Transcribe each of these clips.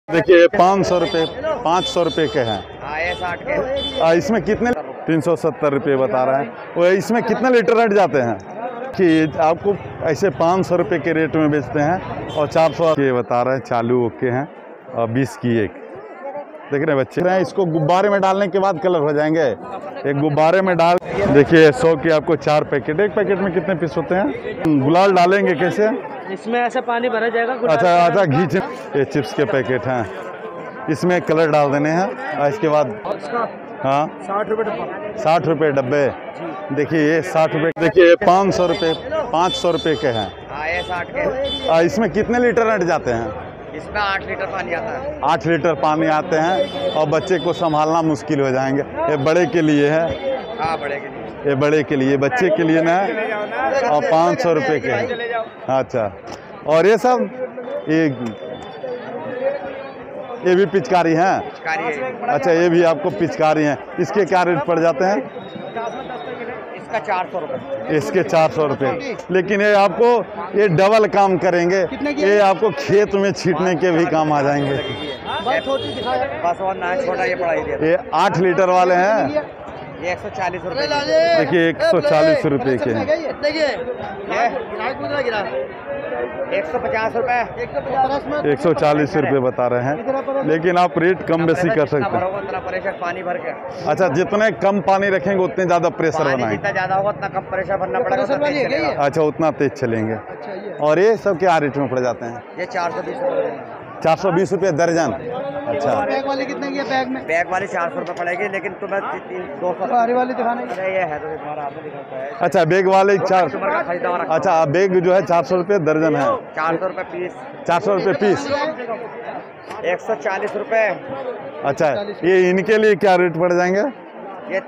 देखिए 500 रुपये 500 रुपये के हैं। ये 60 के। इसमें कितने 370 रुपये बता रहे हैं। वो इसमें कितने लीटर हट जाते हैं कि आपको ऐसे 500 रुपये के रेट में बेचते हैं और 400 के बता रहे हैं। चालू ओके हैं और 20 की एक। देख रहे हैं बच्चे हैं, इसको गुब्बारे में डालने के बाद कलर हो जाएंगे। एक गुब्बारे में डाल देखिए 100 की आपको 4 पैकेट। एक पैकेट में कितने पीस होते हैं? गुलाल डालेंगे कैसे? इसमें ऐसा पानी भरा जाएगा। अच्छा घी। ये चिप्स के पैकेट हैं, इसमें कलर डाल देने हैं और इसके बाद हाँ 60 रुपये डब्बे। देखिए ये 60 रुपये। देखिए 500 रुपये के हैं। ये 60 के। इसमें कितने लीटर हट जाते हैं? इसमें 8 लीटर पानी आता है। 8 लीटर पानी आते हैं और बच्चे को संभालना मुश्किल हो जाएंगे। ये बड़े के लिए है। हाँ बड़े के लिए। ये बड़े के लिए, बच्चे के लिए ना और 500 रुपये के हैं। अच्छा और ये सब ये भी पिचकारी हैं। अच्छा ये भी आपको पिचकारी हैं। इसके क्या रेट पड़ जाते हैं? इसका 400 रुपये। इसके 400 रुपये। लेकिन ये आपको ये डबल काम करेंगे। ये आपको खेत में छींटने के भी काम आ जाएंगे। बस और ना छोटा ये पड़ा ही। ये 8 लीटर वाले हैं। ये 140 रुपये। देखिए 140 रुपये के हैं। 150 रुपये। 140 रुपये बता रहे हैं, लेकिन आप रेट कम बेसी कर सकते हैं। उतना प्रेशर पानी भर के। अच्छा जितने कम पानी रखेंगे उतने ज़्यादा प्रेशर बनाएंगे। जितना ज़्यादा होगा उतना कम प्रेशर भरना पड़ेगा। अच्छा उतना तेज चलेंगे। और ये सब क्या रेट में पड़ जाते हैं? ये 420 रुपये। 420 रुपये दर्जन। अच्छा बैग वाली कितने की है? बैग में बैग वाली 400 रुपये पड़ेगी, लेकिन तुम्हें 200 वाली दिखाने ये है तो तुम्हारा हाथ में दिखाता है। अच्छा बैग वाले 4। अच्छा बैग जो है 400 रुपये दर्जन है। 400 रुपये पीस। 400 रुपये पीस। 140 रुपये। अच्छा ये इनके लिए क्या रेट पड़ जाएंगे? ये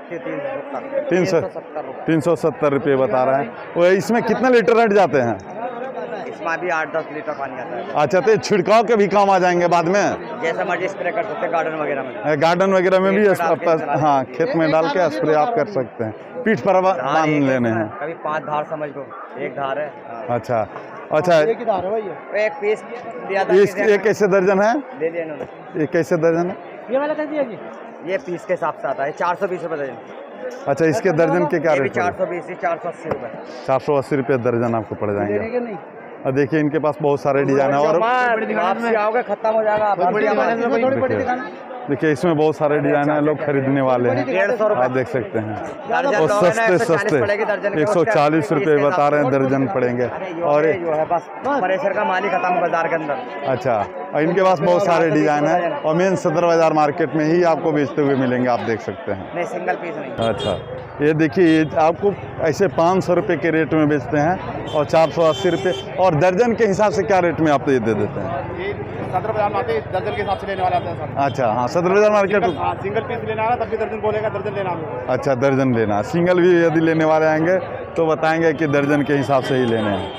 370 रुपये बता रहे हैं। वो इसमें कितने लीटर हट जाते हैं? इसमें भी 8-10 लीटर पानी आता है। अच्छा तो छिड़काव के भी काम आ जाएंगे बाद में, जैसा मर्जी स्प्रे कर सकते हैं गार्डन वगैरह में। गार्डन वगैरह में भी हाँ खेत में डाल के स्प्रे आप कर सकते हैं। पीठ पर बांध लेने हैं। कभी 5 धार समझ लो, एक धार है। अच्छा एक पीस लिया था। ये कैसे दर्जन है? ले लिया इन्होंने। ये कैसे दर्जन है? ये वाला कैसे है जी? ये पीस के हिसाब से आता है। 420 रुपये दर्जन। अच्छा इसके दर्जन के क्या रेट? 420 480 रुपये। 480 रुपये दर्जन आपको पड़ जाएंगे। और देखिए इनके पास बहुत सारे डिजाइन है और आओगे खत्म हो जाएगा। देखिए इसमें बहुत सारे डिजाइन है, लोग खरीदने वाले हैं। 150 रुपये आप देख सकते हैं। और सस्ते 140 रुपये बता रहे हैं दर्जन पड़ेंगे। और जो है बस प्रेशर का माल ही खत्म बाजार के अंदर। अच्छा और इनके पास बहुत सारे डिजाइन है और मेन सदर बाजार मार्केट में ही आपको बेचते हुए मिलेंगे। आप देख सकते हैं। नहीं सिंगल पीस नहीं। अच्छा ये देखिए आपको ऐसे 500 रुपये के रेट में बेचते हैं और 480 रुपये। और दर्जन के हिसाब से क्या रेट में आप ये दे देते हैं? सदर बाजार में दर्जन के हिसाब से लेने वाले आते हैं। अच्छा हाँ सदर बाजार मार्केट सिंगल पीस लेना है तब भी दर्जन बोलेगा, दर्जन लेना है। अच्छा दर्जन लेना। सिंगल भी यदि लेने वाले आएंगे तो बताएंगे कि दर्जन के हिसाब से ही लेने हैं।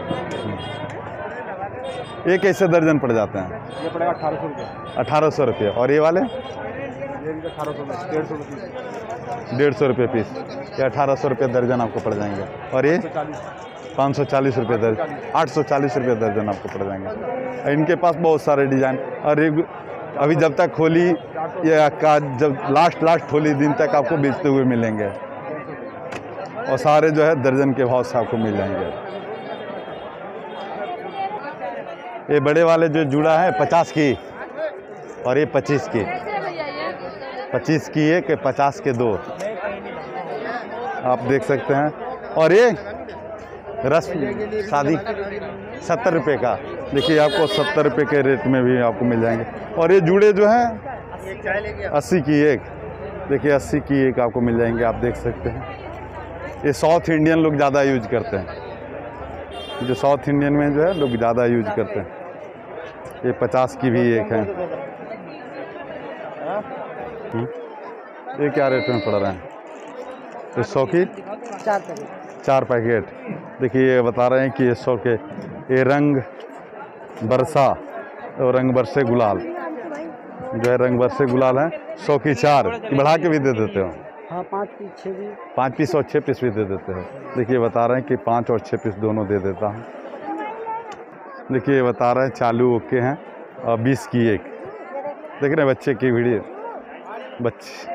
ये कैसे दर्जन पड़ जाते हैं? ये पड़ेगा 1800 रुपये। 1800 रुपये। और ये वाले? ये 1800 में 150 रुपये पीस। ये 1800 रुपये दर्जन आपको पड़ जाएंगे। और ये 540 रुपये दर्जन। 840 रुपये दर्जन आपको पड़ जाएंगे। इनके पास बहुत सारे डिज़ाइन और अभी जब तक होली या का जब लास्ट होली दिन तक आपको बेचते हुए मिलेंगे और सारे जो है दर्जन के भाव से आपको मिल जाएंगे। ये बड़े वाले जो जूड़ा है 50 की और ये 25 की। 25 की एक 50 के 2 आप देख सकते हैं। और ये रस शादी 70 रुपये का। देखिए आपको 70 रुपये के रेट में भी आपको मिल जाएंगे। और ये जूड़े जो हैं 80 की एक। देखिए 80 की एक आपको मिल जाएंगे। आप देख सकते हैं। ये साउथ इंडियन लोग ज़्यादा यूज करते हैं। जो साउथ इंडियन में जो है लोग ज़्यादा यूज करते हैं। ये 50 की भी एक है। ये क्या रेट में पड़ रहे हैं? ये 100 की 4 पैकेट। देखिए ये बता रहे हैं कि ये 100 के। ये रंग बरसा और रंग बरसे गुलाल जो है रंग बरसे गुलाल है 100 की 4 बढ़ा के भी दे देते हो। हाँ 5 पीस 6 भी 5 पीस और 6 पीस भी दे देते हो। देखिए बता रहे हैं कि 5 और 6 पीस दोनों दे देता हूँ। देखिए बता रहे हैं चालू ओके हैं और 20 की एक। देख रहे हैं बच्चे की वीडियो, बच्चे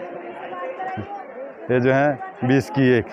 ये जो है 20 की एक,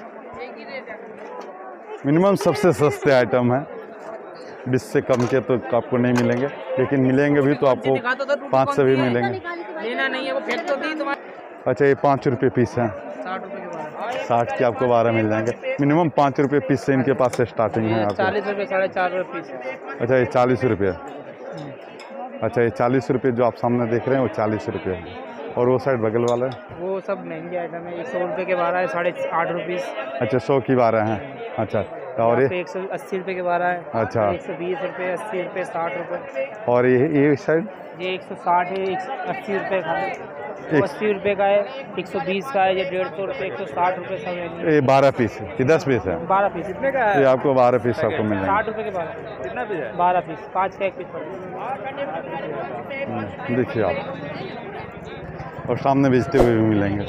मिनिमम सबसे सस्ते आइटम है। 20 से कम के तो आपको नहीं मिलेंगे, लेकिन मिलेंगे भी तो आपको 5 से भी मिलेंगे। लेना नहीं है वो फेंक तो दी तुम्हारे। अच्छा ये 5 रुपये पीस हैं, 60 के आपको 12 मिल जाएंगे। मिनिमम 5 रुपये पीस से इनके पास से स्टार्टिंग है आपको। 40 रुपये 4.5 पीस। अच्छा ये 40 रुपये, अच्छा ये 40 रुपये जो आप सामने देख रहे हैं वो 40 रुपये है। और वो साइड बगल वाला है वो सब महंगे आइटम है, 100 रुपये के 12 है, 8.5 रुपीस। अच्छा 100 की 12 हैं। अच्छा और ये 180 रुपये के 12 है। अच्छा 120 रुपये, 80 रुपये, 60 रुपये। और ये साइड ये 160 है, 80 रुपये का है, 80 रुपये का है, 120 का है, ये 150 रुपये, 160 रुपये सब है। ये 12 पीस है कि 10 पीस है? 12 पीस। इतने का है? ये आपको 12 पीस आपको मिल 60 जाएंगे। रुपये के 12। कितना पीस है? 12 पीस, 5 का 1 पीस देखिए आप, और सामने बेचते हुए भी मिलेंगे।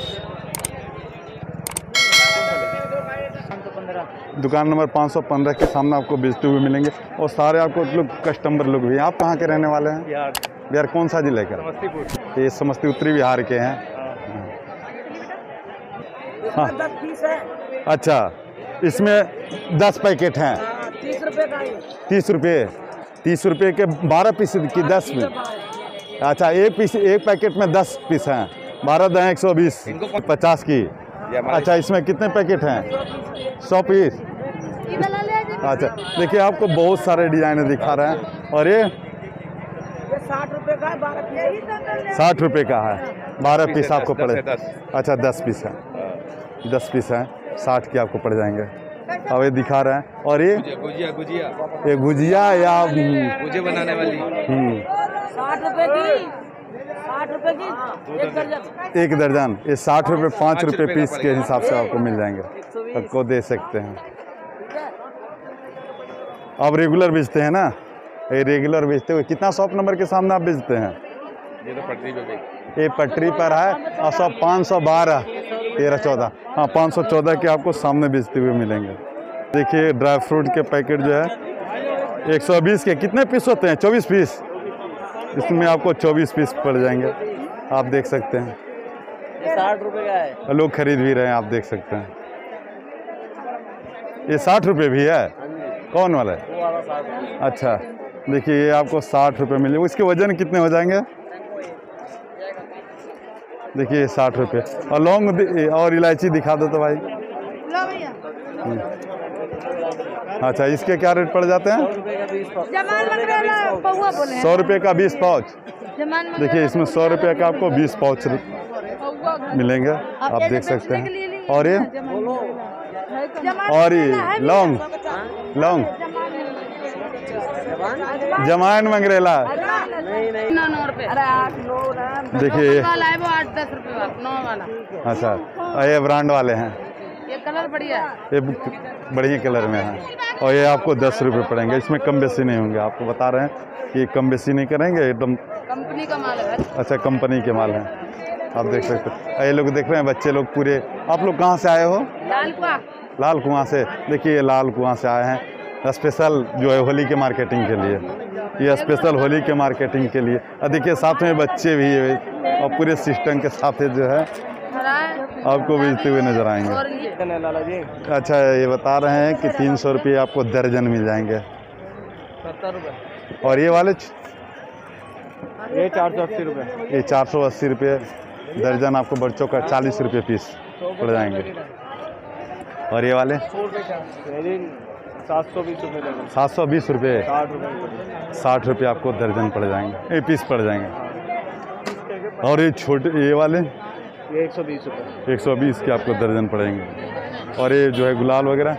दुकान नंबर 515 के सामने आपको बेचते हुए मिलेंगे। और सारे आपको लोग कस्टमर लोग भी। आप कहाँ के रहने वाले हैं? बिहार। कौन सा जिले का? समस्तीपुर। ये समस्तीपुर बिहार के हैं। हाँ 10 पीस है। अच्छा इसमें 10 पैकेट हैं। 30 रुपये का है। 30 रुपये, 30 रुपये के 12 पीस की 10 में। अच्छा एक पीस, एक पैकेट में 10 पीस हैं। 12 10 120, 50 की। अच्छा इसमें कितने पैकेट हैं? 100 पीस। अच्छा देखिए आपको बहुत सारे डिजाइन दिखा रहे हैं। और ये 60 रुपये का है, 12 पीस। 60 रुपये का है, 12 पीस आपको पड़े। अच्छा 10 पीस है, 10 पीस हैं, 60 के आपको पड़ जाएंगे। अब ये दिखा रहे हैं। और ये ये गुजिया या मुझे बनाने वाली 60 रुपये की, 60 रुपये की 1 दर्जन। 1 दर्जन। ये 60 रुपये 5 रुपये पीस के हिसाब से आपको मिल जाएंगे, आपको दे सकते हैं। आप रेगुलर बेचते हैं ना? ये रेगुलर बेचते हुए कितना शॉप नंबर के सामने आप बेचते हैं? ये तो पटरी पे, ये पटरी पर है। और 512 13 14, हाँ 514 के आपको सामने बेचते हुए मिलेंगे। देखिए ड्राई फ्रूट के पैकेट जो है 120 के कितने पीस होते हैं? 24 पीस। इसमें आपको 24 पीस पड़ जाएंगे, आप देख सकते हैं। 60 रुपये का है। लोग खरीद भी रहे हैं, आप देख सकते हैं। ये 60 रुपये भी है? कौन वाला है? वो वाला 60 रुपये। अच्छा देखिए ये आपको 60 रुपये मिलेगा। इसके वजन कितने हो जाएंगे? देखिए ये 60 रुपये। और लौंग और इलायची दिखा दो तो भाई। अच्छा इसके क्या रेट पड़ जाते हैं? 100 रुपये का 20 पाउच। देखिए इसमें 100 रुपये का आपको 20 पाउच मिलेंगे, आप देख सकते हैं। और ये लौंग, लौंग जमाइन मंगरेला। देखिए 8-10 रुपये वाला 9 वाला। अच्छा ये ब्रांड वाले हैं, ये कलर बढ़िया है, ये बढ़िया कलर में है। और ये आपको 10 रुपये पड़ेंगे। इसमें कम बेसी नहीं होंगे, आपको बता रहे हैं कि कम बेसी नहीं करेंगे, एकदम कंपनी का माल है। अच्छा कंपनी के माल हैं, आप देख सकते हैं। ये लोग देख रहे हैं बच्चे लोग पूरे। आप लोग कहाँ से आए हो? लाल कुआं से। देखिए लाल कुआं से आए हैं स्पेशल जो है होली के मार्केटिंग के लिए। ये स्पेशल होली के मार्केटिंग के लिए। देखिए साथ में बच्चे भी है और पूरे सिस्टम के साथ जो है आपको बेचते हुए नजर आएंगे। अच्छा ये बता रहे हैं कि 300 रुपये आपको दर्जन मिल जाएंगे। 70 रुपये। और ये वाले ये 480 रुपये। ये 480 रुपये दर्जन आपको बच्चों का 40 रुपये पीस पड़ जाएंगे। और ये वाले 720 रुपये। 720 रुपये। 60 रुपये आपको दर्जन पड़ जाएंगे, ये पीस पड़ जाएंगे। और ये छोटे ये वाले ये 120 रुपये। 120 के आपको दर्जन पड़ेंगे। और ये जो है गुलाल वगैरह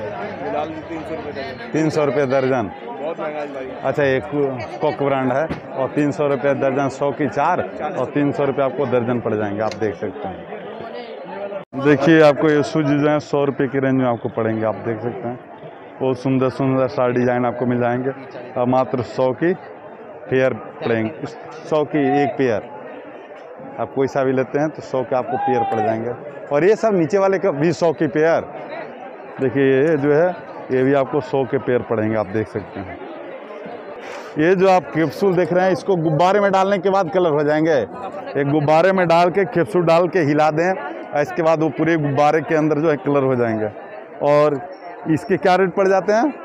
300 रुपये दर्जन। बहुत महंगा भाई। अच्छा एक कॉक ब्रांड है और 300 रुपये दर्जन, 100 की 4 और 300 रुपये आपको दर्जन पड़ जाएंगे, आप देख सकते हैं। देखिए आपको ये शूज जो है 100 रुपये की रेंज में आपको पड़ेंगे, आप देख सकते हैं। बहुत सुंदर सुंदर सा डिज़ाइन आपको मिल जाएंगे और मात्र 100 की पेयर पड़ेंगे। 100 की एक पेयर आप कोई सा भी लेते हैं तो 100 के आपको पेयर पड़ जाएंगे। और ये सब नीचे वाले का भी 100 की पेयर। देखिए ये जो है ये भी आपको 100 के पेयर पड़ेंगे, आप देख सकते हैं। ये जो आप कैप्सूल देख रहे हैं, इसको गुब्बारे में डालने के बाद कलर हो जाएंगे। एक गुब्बारे में डाल के कैप्सूल डाल के हिला दें, इसके बाद वो पूरे गुब्बारे के अंदर जो है कलर हो जाएंगे। और इसके क्या रेट पड़ जाते हैं?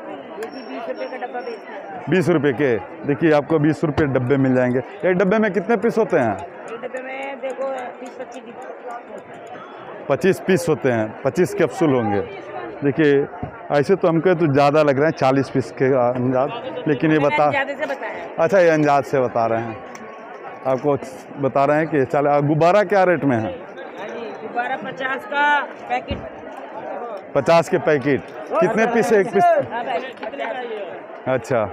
20 रुपये के। देखिए आपको 20 रुपये डब्बे मिल जाएंगे। एक डब्बे में कितने पीस होते हैं? एक डब्बे में देखो 25 पीस होते हैं, 25 कैप्सूल होंगे। देखिए ऐसे तो हमको तो ज़्यादा लग रहे हैं 40 पीस के अंदाज, लेकिन ये अच्छा ये अंदाज से बता रहे हैं, आपको बता रहे हैं कि चल। गुब्बारा क्या रेट में है? गुब्बारा 50 का पैकेट। 50 के पैकेट। कितने पीस है एक पीस? अच्छा,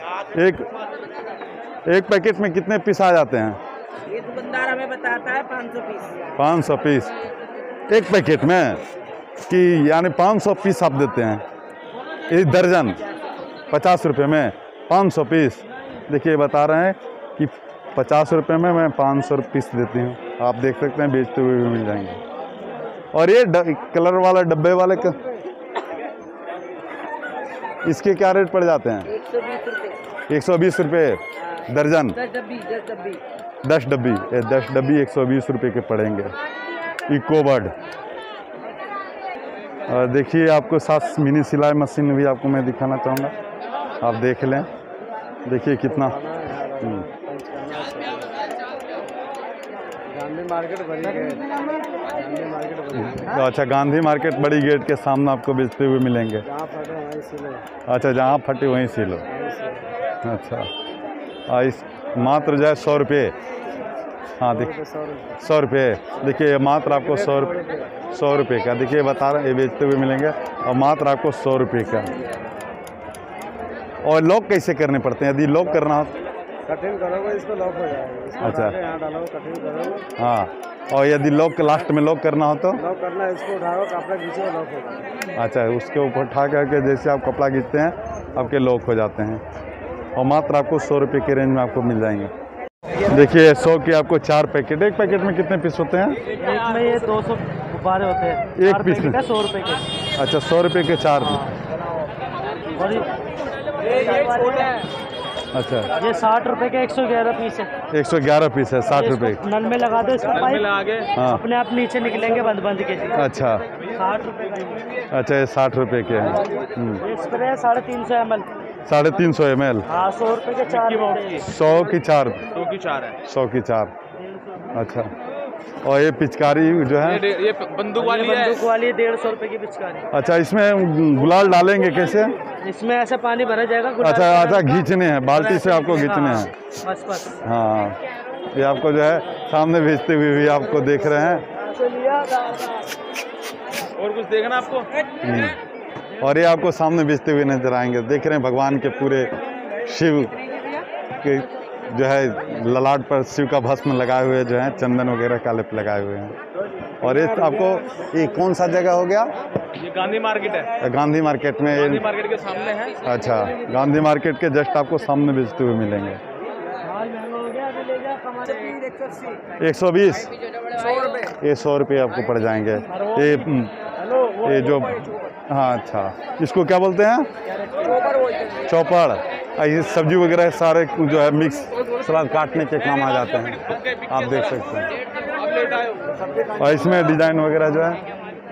एक पैकेट में कितने पीस आ जाते हैं? ये दुकानदार हमें बताता है 500 पीस। 500 पीस एक पैकेट में, कि यानी 500 पीस आप देते हैं? एक दर्जन 50 रुपये में 500 पीस। देखिए बता रहे हैं कि 50 रुपये में मैं 500 पीस देती हूँ। आप देख सकते हैं, बेचते हुए भी मिल जाएंगे। और ये कलर वाला डब्बे वाले का इसके क्या रेट पड़ जाते हैं? 120 रुपये। 120 रुपये दर्जन। 10 डब्बी 120 रुपये के पड़ेंगे। इकोबर्ड। और देखिए आपको साथ मिनी सिलाई मशीन भी आपको मैं दिखाना चाहूँगा, आप देख लें। देखिए कितना गांधी मार्केट बड़ी गेट। तो अच्छा, गांधी मार्केट बड़ी गेट के सामने आपको बेचते हुए मिलेंगे। अच्छा, जहाँ फटे वहीं सिलो। अच्छा, इस मात्र जो है 100 रुपये। हाँ देखिए 100 रुपये। देखिए मात्र आपको 100 रुपये का, देखिए बता रहे हैं, ये बेचते हुए मिलेंगे। और मात्र आपको 100 रुपये का। और लॉक कैसे करने पड़ते हैं? यदि लॉक करना हो कटिंग करोगे इसको लॉक हो जाएगा। अच्छा, यहाँ डालो, कटिंग करोगे। हाँ, और यदि लॉक लास्ट में लॉक करना हो तो लॉक करना है, इसको उठाओ, कपड़ा खींचो, लॉक होगा। अच्छा, उसके ऊपर उठा करके जैसे आप कपड़ा खींचते हैं आपके लॉक हो जाते हैं। और मात्र आपको 100 रुपये के रेंज में आपको मिल जाएंगे। देखिए 100 के आपको 4 पैकेट। एक पैकेट में कितने पीस होते हैं? एक में ये 200 गुब्बारे होते हैं। एक पीस में 100 रुपये के। अच्छा, 100 रुपये के 4। और अच्छा, ये 60 रुपये के 111 पीस है। 111 पीस है, 60 रुपये। नल में लगा दो इसको, पाइप हाँ, अपने आप नीचे निकलेंगे बंद के। अच्छा 60 रुपये का। अच्छा, ये 60 रुपये के हैं। ये स्प्रे है 350 ml। 350 ml। हाँ, 100 रुपये के 4 100 की 4। 100 की 4। अच्छा, और ये पिचकारी जो है ये बंदूक वाली है। 150 रुपये की पिचकारी। अच्छा, इसमें गुलाल डालेंगे कैसे? इसमें ऐसा पानी भरा जाएगा। अच्छा, खींचने हैं, बाल्टी से आपको खींचने हैं। बस। हाँ, ये आपको जो है सामने बेचते हुए भी आपको देख रहे हैं। और कुछ देखना आपको? और ये आपको सामने बेचते हुए नजर आएंगे। देख रहे हैं भगवान के पूरे शिव के जो है ललाट पर शिव का भस्म लगाए हुए जो है, चंदन वगैरह का लेप लगाए हुए हैं। और ये आपको ये कौन सा जगह हो गया? ये गांधी मार्केट है। गांधी मार्केट में। गांधी मार्केट के सामने है। अच्छा, गांधी मार्केट के जस्ट आपको सामने बेचते हुए मिलेंगे। 120। ये 100 रुपये आपको पड़ जाएंगे। ये जो हाँ, अच्छा, इसको क्या बोलते हैं? चॉपर। ये सब्जी वगैरह सारे जो है मिक्स सलाद काटने के काम आ जाते हैं, आप देख सकते हैं। और इसमें डिज़ाइन वगैरह जो है।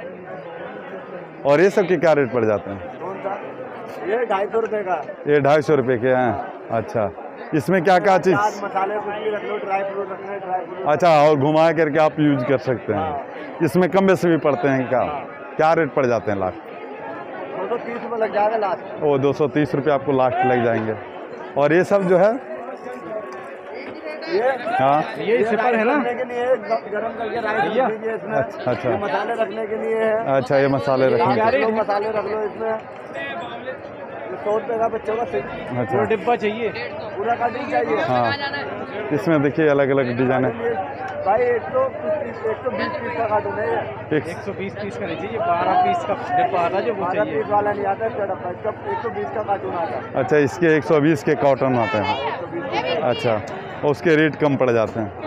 और ये सब के क्या रेट पड़ जाते हैं? ये 250 रुपये का। ये 250 रुपये के हैं। अच्छा, इसमें क्या क्या चीज़? मसाले कुछ भी रख लो, ड्राई फ्रूट रखना है ड्राई फ्रूट। अच्छा, और घुमा करके आप यूज कर सकते हैं। इसमें कम बेसी भी पड़ते हैं क्या रेट पड़ जाते हैं लास्ट? 230 रुपये लग जाएगा लास्ट। वो 230 रुपये आपको लास्ट लग जाएंगे। और ये सब जो है हाँ, ये सिपर है ना, गरम करके राइस दीजिए इसमें। अच्छा, ये मसाले रखने के लिए है। अच्छा, ये मसाले रखने के लिए। मसाले रख लो इसमें। 100 रुपये का बच्चों का अच्छा, डिब्बा चाहिए, पूरा कार्टून चाहिए। हाँ, इसमें देखिए अलग अलग डिजाइन है। भाई 120 पीस का कार्टून है। 120 पीस का नहीं चाहिए, 12 पीस का डिब्बा आता है जो वो चाहिए। 12 पीस वाला नहीं आता है, 120 का कार्टून आता है। अच्छा, इसके 120 के कॉटन आते हैं। अच्छा, उसके रेट कम पड़ जाते हैं,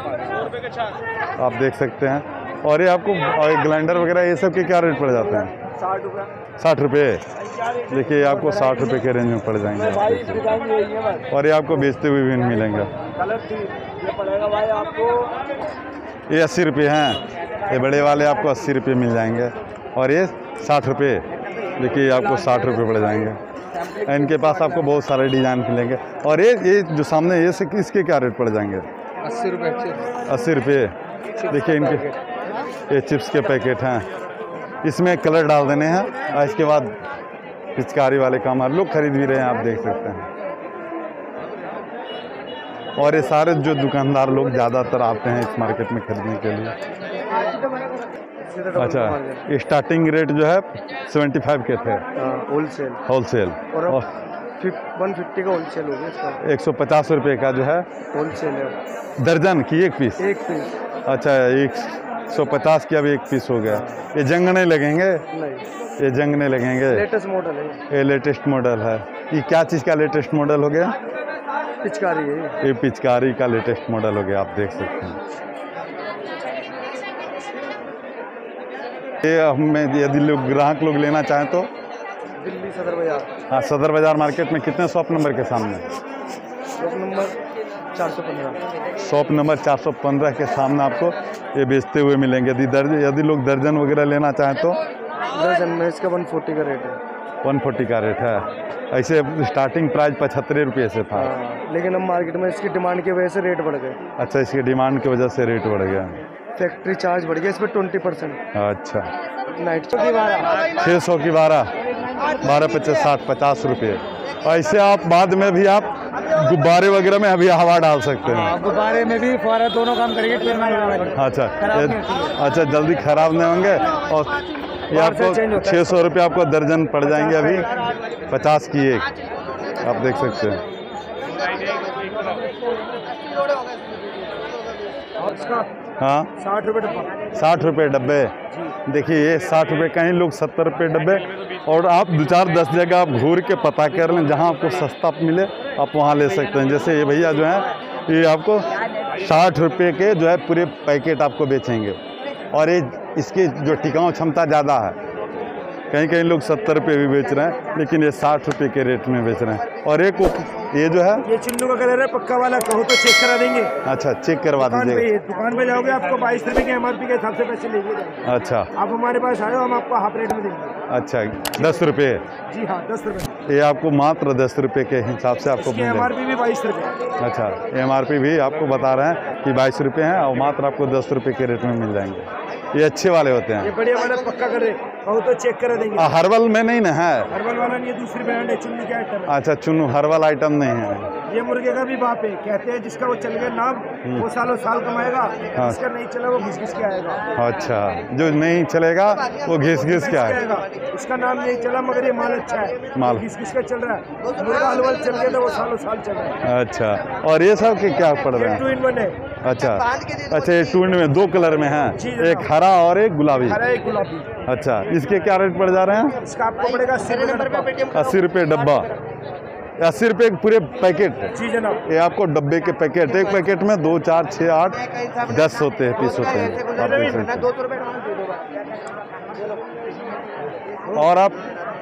आप देख सकते हैं। और ये आपको ग्लाइंडर वगैरह ये सब के क्या रेट पड़ जाते हैं? 60 रुपये। 60 रुपये। देखिए आपको 60 रुपये के रेंज में पड़ जाएंगे भाई डिजाइन यही है बस। और ये आपको बेचते हुए भी मिलेंगे। कलर थी ये पड़ेगा भाई आपको, ये 80 रुपये हैं। ये बड़े वाले आपको 80 रुपये मिल जाएंगे और ये 60 रुपये। देखिए आपको 60 रुपये पड़ जाएंगे। इनके पास आपको बहुत सारे डिज़ाइन मिलेंगे। और ये जो सामने ये से इसके क्या रेट पड़ जाएंगे? 80 रुपये। 80 रुपये। देखिए इनके ये चिप्स के पैकेट हैं, इसमें कलर डाल देने हैं और इसके बाद पिचकारी वाले काम लोग खरीद भी रहे हैं, आप देख सकते हैं। और ये सारे जो दुकानदार लोग ज़्यादातर आते हैं इस मार्केट में खरीदने के लिए। अच्छा, स्टार्टिंग रेट जो है 75 के थे होलसेल। होलसेल और 150 का होलसेल हो गया इसका। 150 रुपये का जो है होलसेल है। दर्जन की एक पीस? एक पीस। अच्छा, 150 की अब एक पीस हो गया। ये जंग नहीं लगेंगे? नहीं, ये जंग नहीं लगेंगे। लेटेस्ट मॉडल है ये लेटेस्ट मॉडल है। ये क्या चीज़ का लेटेस्ट मॉडल हो गया? पिचकारी है ये पिचकारी का लेटेस्ट मॉडल हो गया, आप देख सकते हैं। ये हमें यदि लोग ग्राहक लोग लेना चाहें तो दिल्ली सदर बाजार। हाँ, सदर बाज़ार मार्केट में कितने शॉप नंबर के सामने? Shop number 415। शॉप नंबर 415 के सामने आपको ये बेचते हुए मिलेंगे। यदि लोग दर्जन वगैरह लेना चाहें तो दर्जन में इसका 140 का रेट है। 140 का रेट है। ऐसे स्टार्टिंग प्राइस 75 रुपये से था। लेकिन हम मार्केट में इसकी डिमांड की वजह से रेट बढ़ गए। अच्छा, इसकी डिमांड की वजह से रेट बढ़ गया। फैक्ट्री चार्ज बढ़ गया इस पर 20%। अच्छा, नाइट की 12 600 की 12 50 50 रुपये। ऐसे आप बाद में भी आप गुब्बारे वगैरह में अभी हवा डाल सकते हैं। गुब्बारे में भी फुहारा दोनों काम करेंगे। अच्छा, जल्दी ख़राब नहीं होंगे। और ये आपको 600 रुपये आपको दर्जन पड़ जाएंगे अभी, 50 की एक, आप देख सकते हैं। हाँ, 60 रुपये डब्बा। 60 रुपये डब्बे। देखिए ये 60 रुपये, कहीं लोग 70 रुपये डब्बे। और आप 2-4-10 जगह आप घूर के पता कर लें, जहाँ आपको सस्ता मिले आप वहाँ ले सकते हैं। जैसे ये भैया जो हैं ये आपको 60 रुपये के जो है पूरे पैकेट आपको बेचेंगे। और ये इसकी जो टिकाऊ क्षमता ज़्यादा है। कहीं कहीं लोग 70 रुपये भी बेच रहे हैं, लेकिन ये 60 रुपये के रेट में बेच रहे हैं। और एक ये जो है ये चिन्नू का कलर है, पक्का वाला, कहो तो चेक करा देंगे। अच्छा, चेक करवा दीजिएगा। दुकान पे जाओगे आपको 22 रुपये के MRP के हिसाब से पैसे लेके जाएंगे। अच्छा, आप हमारे पास आए हो, हम आपको हाफ रेट में देंगे। अच्छा, 10 रुपये? जी हाँ, 10 रुपये। ये आपको मात्र 10 रुपये के हिसाब से आपको मिलेगा। MRP भी 22 रुपये। अच्छा, MRP भी आपको बता रहे हैं कि 22 रुपये हैं और मात्र आपको 10 रुपये के रेट में मिल जाएंगे। ये अच्छे वाले होते हैं। ये बढ़िया वाला पक्का करे, कहो तो चेक करा देंगे। हर्बल में नहीं ना है? हर्बल वाला नहीं है, दूसरी ब्रांड है, चुन्नी का आइटम है। अच्छा, चुन्नू हर्बल आइटम नहीं है। ये मुर्गे का भी बाप है, कहते हैं जिसका वो चल गया नाम वो सालों साल कमाएगा। हाँ। जिसका नहीं चला वो घिस घिस के आएगा। अच्छा, जो नहीं चलेगा वो घिस घिस के आएगा। इसका नाम नहीं चला मगर ये माल अच्छा है, माल घिस घिस का चल रहा है। मुर्गा हलवल चल गया था, वो सालों साल चल रहा है। अच्छा, और ये सब के क्या पड़ रहे हैं? 2 in 1 है। अच्छा, ये 2 in 1 में 2 कलर में है, एक हरा और एक गुलाबी। हरा एक गुलाबी। अच्छा, इसके क्या रेट पड़ जा रहे हैं? इसका आपको पड़ेगा 80 रुपये डब्बा। 80 रुपये पूरे पैकेट? जी जनाब। ये आपको डब्बे के पैकेट, एक पैकेट में 2, 4, 6, 8, 10 होते हैं, पीस होते हैं, आप देख सकते हैं। और आप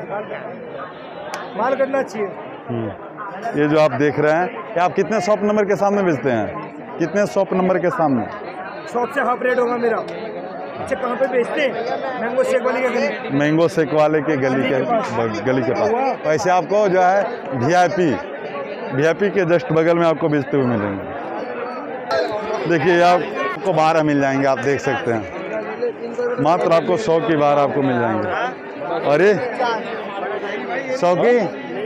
माल करना चाहिए। ये जो आप देख रहे हैं, ये आप कितने शॉप नंबर के सामने बेचते हैं? कितने शॉप नंबर के सामने? शॉप से हाफ रेट होगा मेरा। अच्छा, कहाँ पे बेचते हैं? मैंगो शेक वाले के गली। मैंगो शेक वाले के गली के पास। वैसे आपको जो है VIP के जस्ट बगल में आपको बेचते हुए मिलेंगे। देखिए आपको 12 मिल जाएंगे, आप देख सकते हैं। मात्र आपको 100 की 12 आपको मिल जाएंगे। और ये 100 की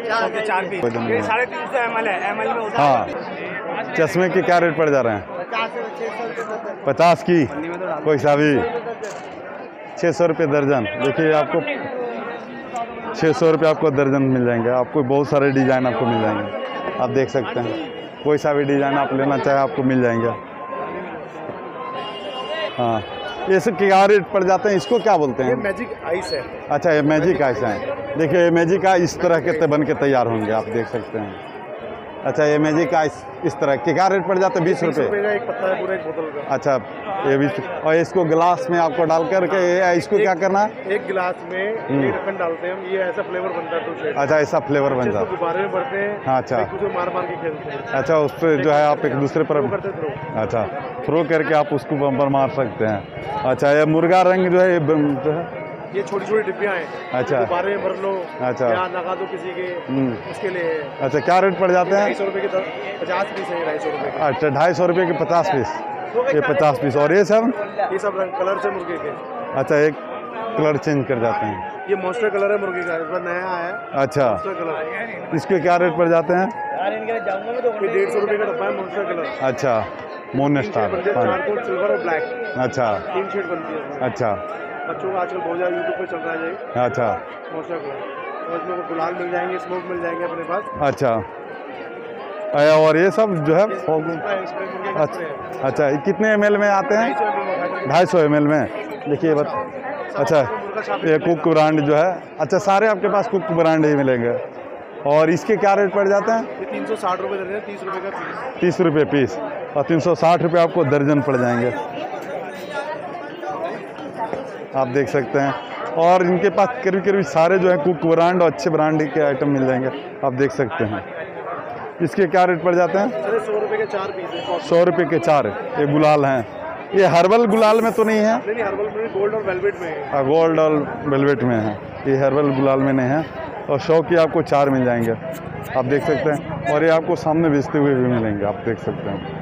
350 ml है। ML में होता है। हाँ, चश्मे के क्या रेट पड़ जा रहे हैं? 50 की कोई सा भी 600 रुपये दर्जन। देखिए आपको 600 रुपये आपको दर्जन मिल जाएंगे। आपको बहुत सारे डिज़ाइन आपको मिल जाएंगे, आप देख सकते हैं। कोई सा भी डिज़ाइन आप लेना चाहे आपको मिल जाएंगे। हाँ, ये सब क्या रेट पड़ जाते हैं? इसको क्या बोलते हैं? ये मैजिक आइस है। अच्छा, ये मैजिक आइस है। देखिए ये मैजिक आइस इस तरह के बन के तैयार होंगे, आप देख सकते हैं। अच्छा, ये मैजिक का इस तरह के क्या रेट पड़ जाता है? 20 रुपये का एक पत्ता है पूरा एक बोतल का। अच्छा, ये 20। और इसको गिलास में आपको डाल करके इसको क्या करना है? एक गिलास में ये ढक्कन डालते हैं हम, ये ऐसा फ्लेवर बनता है 2 शेड। अच्छा, ऐसा फ्लेवर बन जाता है। गुब्बारे में भरते हैं। हाँ, अच्छा। एक दूसरे मार मार के खेलते हैं। अच्छा, उस पर जो है आप एक दूसरे पर करते थ्रो। अच्छा, थ्रो करके आप उसको बम्पर मार सकते हैं। अच्छा, ये मुर्गा रंग जो है जो है ये छोटी छोटी डिब्बियाँ हैं। अच्छा। गुब्बारे में भर लो। अच्छा। या लगा दो किसी के, उसके लिए। अच्छा, क्या रेट पड़ जाते हैं? 250 रुपये के 50 पीस है, 250 रुपये के। अच्छा, 250 रुपये के 50 पीस, ये 50 पीस। और ये सब रंग कलर से मुर्गे के। अच्छा, एक कलर चेंज कर जाते हैं। ये मॉन्स्टर कलर है मुर्गे का, इस बार नया आया है। अच्छा, मॉन्स्टर कलर। इसके क्या रेट पड़ जाते हैं? ये 150 रुपये का डब्बा है मॉन्स्टर कलर। अच्छा, मोन स्टार। चारकोल, सिल्वर और ब्लैक, अच्छा 3 शेड बनती है इसमें। अच्छा बच्चों का आजकल बहुत ज़्यादा यूट्यूब पे चल रहा है ये अच्छा मॉन्स्टर कलर। और इसमें गुलाल मिल जाएंगे, स्मोक मिल जाएंगे अपने पास। अच्छा। और ये सब जो है अच्छा, अच्छा, ये कितने ml में आते हैं? 250 ml में। देखिए बस। अच्छा, ये कुक ब्रांड जो है, अच्छा सारे आपके पास कुक ब्रांड ही मिलेंगे। और इसके क्या रेट पड़ जाते हैं? ये 360 रुपये दर्जन, 30 रुपये का पीस। 30 रुपये पीस और 360 रुपये आपको दर्जन पड़ जाएंगे, आप देख सकते हैं। और इनके पास करीब करीब सारे जो है कुक ब्रांड और अच्छे ब्रांड के आइटम मिल जाएंगे, आप देख सकते हैं। इसके क्या रेट पड़ जाते हैं? 100 रुपये के 4 पीस है। 100 रुपये के 4। ये गुलाल हैं, ये हर्बल गुलाल में तो नहीं है? नहीं, हर्बल में गोल्ड और वेलवेट में है। गोल्ड और वेलवेट में है, ये हर्बल गुलाल में नहीं है। और 100 की आपको 4 मिल जाएंगे, आप देख सकते हैं। और ये आपको सामने बेचते हुए भी मिलेंगे, आप देख सकते हैं।